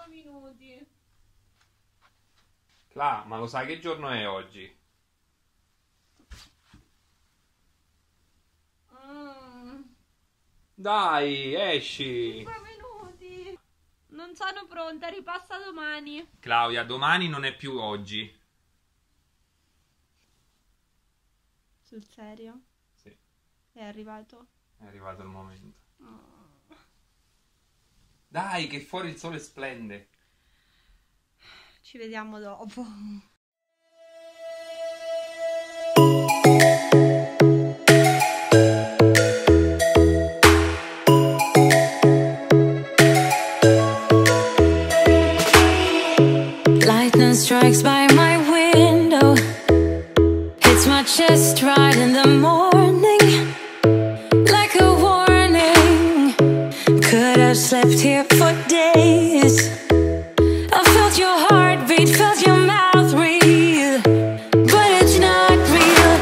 minuti. Cla, ma lo sai che giorno è oggi? Dai, esci! 5 minuti. Non sono pronta, ripassa domani. Claudia, domani non è più oggi. Sul serio? Sì, È arrivato? è arrivato il momento. Oh. Dai, che fuori il sole splende. Ci vediamo dopo. Lightning strikes by my window, hits my chest right in the morning, like a warning. Could have slept here for days. I felt your heartbeat, felt your mouth breathe, but it's not real.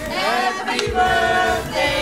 Happy birthday